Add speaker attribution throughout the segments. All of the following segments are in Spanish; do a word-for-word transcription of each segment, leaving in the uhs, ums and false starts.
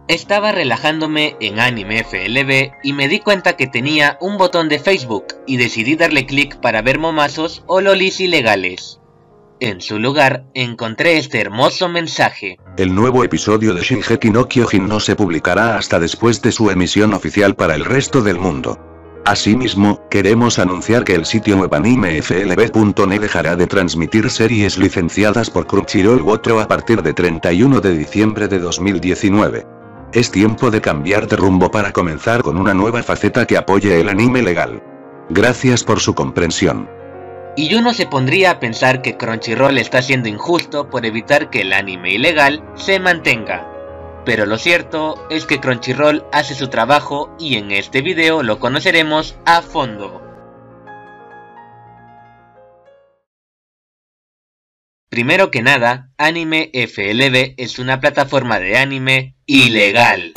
Speaker 1: Estaba relajándome en Anime F L V y me di cuenta que tenía un botón de Facebook y decidí darle clic para ver momazos o lolis ilegales. En su lugar, encontré este hermoso mensaje.
Speaker 2: El nuevo episodio de Shingeki no Kyojin no se publicará hasta después de su emisión oficial para el resto del mundo. Asimismo, queremos anunciar que el sitio web anime f l v punto net dejará de transmitir series licenciadas por Crunchyroll u otro a partir de treinta y uno de diciembre de dos mil diecinueve. Es tiempo de cambiar de rumbo para comenzar con una nueva faceta que apoye el anime legal. Gracias por su comprensión.
Speaker 1: Y uno se pondría a pensar que Crunchyroll está siendo injusto por evitar que el anime ilegal se mantenga. Pero lo cierto es que Crunchyroll hace su trabajo y en este video lo conoceremos a fondo. Primero que nada, Anime F L V es una plataforma de anime ilegal.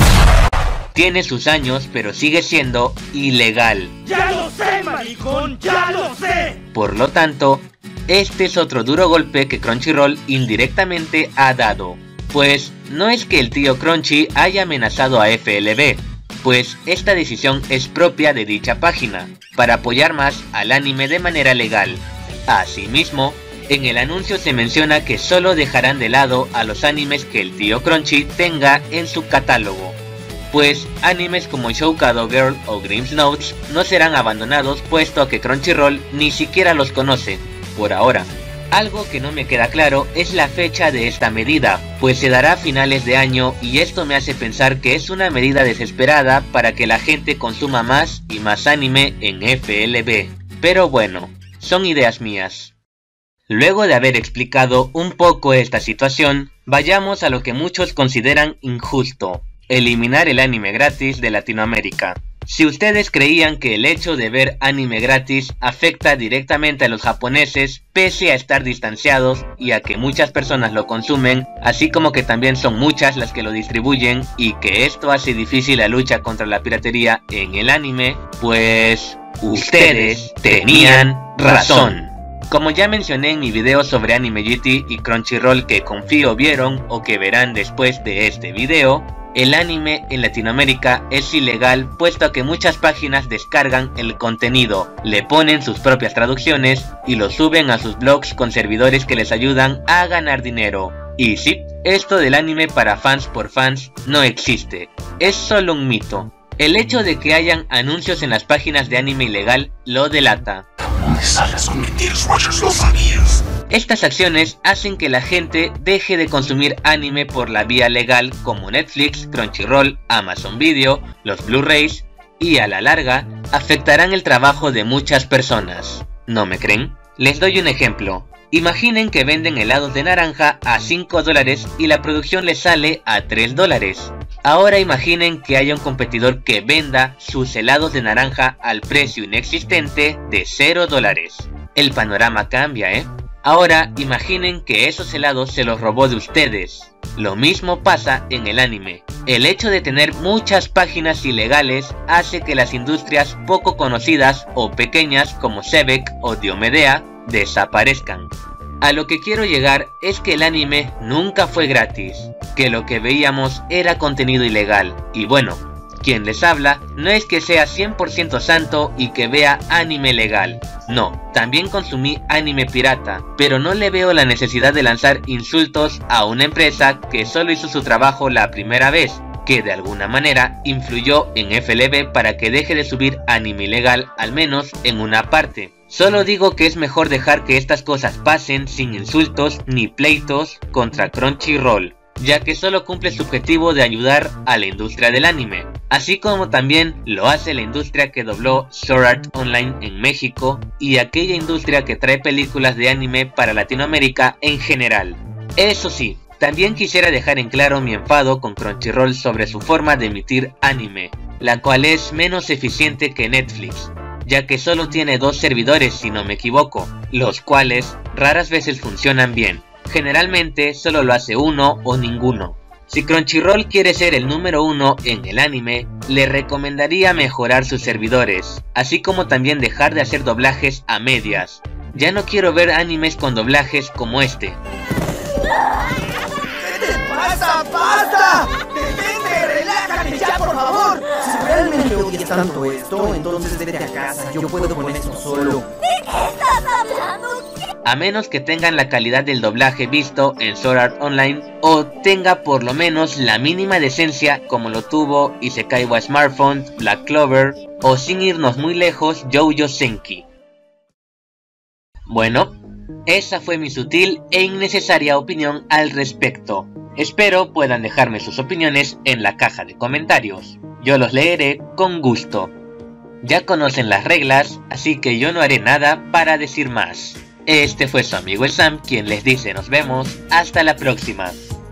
Speaker 1: Tiene sus años, pero sigue siendo ilegal.
Speaker 3: ¡Ya lo sé, maricón! ¡Ya lo sé!
Speaker 1: Por lo tanto, este es otro duro golpe que Crunchyroll indirectamente ha dado. Pues no es que el tío Crunchy haya amenazado a F L V, pues esta decisión es propia de dicha página, para apoyar más al anime de manera legal. Asimismo, en el anuncio se menciona que solo dejarán de lado a los animes que el tío Crunchy tenga en su catálogo, pues animes como Shoukado Girl o Grim's Notes no serán abandonados puesto a que Crunchyroll ni siquiera los conoce, por ahora. Algo que no me queda claro es la fecha de esta medida, pues se dará a finales de año y esto me hace pensar que es una medida desesperada para que la gente consuma más y más anime en F L V. Pero bueno, son ideas mías. Luego de haber explicado un poco esta situación, vayamos a lo que muchos consideran injusto: eliminar el anime gratis de Latinoamérica. Si ustedes creían que el hecho de ver anime gratis afecta directamente a los japoneses, pese a estar distanciados y a que muchas personas lo consumen, así como que también son muchas las que lo distribuyen y que esto hace difícil la lucha contra la piratería en el anime, pues ustedes tenían razón. Como ya mencioné en mi video sobre Anime G T y Crunchyroll que confío vieron o que verán después de este video, el anime en Latinoamérica es ilegal puesto a que muchas páginas descargan el contenido, le ponen sus propias traducciones y lo suben a sus blogs con servidores que les ayudan a ganar dinero. Y sí, esto del anime para fans por fans no existe, es solo un mito. El hecho de que hayan anuncios en las páginas de anime ilegal lo delata.
Speaker 4: No me sales con mentiras, Rogers, lo sabías.
Speaker 1: Estas acciones hacen que la gente deje de consumir anime por la vía legal como Netflix, Crunchyroll, Amazon Video, los Blu-rays y a la larga afectarán el trabajo de muchas personas. ¿No me creen? Les doy un ejemplo. Imaginen que venden helados de naranja a cinco dólares y la producción les sale a tres dólares. Ahora imaginen que haya un competidor que venda sus helados de naranja al precio inexistente de cero dólares. El panorama cambia, ¿eh? Ahora imaginen que esos helados se los robó de ustedes. Lo mismo pasa en el anime. El hecho de tener muchas páginas ilegales hace que las industrias poco conocidas o pequeñas como Sebek o Diomedea desaparezcan. A lo que quiero llegar es que el anime nunca fue gratis, que lo que veíamos era contenido ilegal. Y bueno, quien les habla no es que sea cien por ciento santo y que vea anime legal. No, también consumí anime pirata, pero no le veo la necesidad de lanzar insultos a una empresa que solo hizo su trabajo la primera vez, que de alguna manera influyó en F L V para que deje de subir anime ilegal, al menos en una parte. Solo digo que es mejor dejar que estas cosas pasen sin insultos ni pleitos contra Crunchyroll, ya que solo cumple su objetivo de ayudar a la industria del anime, así como también lo hace la industria que dobló Sword Art Online en México y aquella industria que trae películas de anime para Latinoamérica en general. Eso sí, también quisiera dejar en claro mi enfado con Crunchyroll sobre su forma de emitir anime, la cual es menos eficiente que Netflix, ya que solo tiene dos servidores si no me equivoco, los cuales raras veces funcionan bien. Generalmente solo lo hace uno o ninguno. Si Crunchyroll quiere ser el número uno en el anime, le recomendaría mejorar sus servidores, así como también dejar de hacer doblajes a medias. Ya no quiero ver animes con doblajes como este.
Speaker 3: ¿Qué te pasa? ¡Basta! ¡Detente! ¡Relájate!
Speaker 5: tanto esto, entonces vete a casa, yo puedo con esto solo.
Speaker 6: ¿De qué estás hablando?
Speaker 1: A menos que tengan la calidad del doblaje visto en Sword Art Online, o tenga por lo menos la mínima decencia como lo tuvo Isekai wa Smartphone, Black Clover, o sin irnos muy lejos, Joujo Senki. Bueno, esa fue mi sutil e innecesaria opinión al respecto. Espero puedan dejarme sus opiniones en la caja de comentarios. Yo los leeré con gusto. Ya conocen las reglas, así que yo no haré nada para decir más. Este fue su amigo el Sam quien les dice nos vemos, hasta la próxima.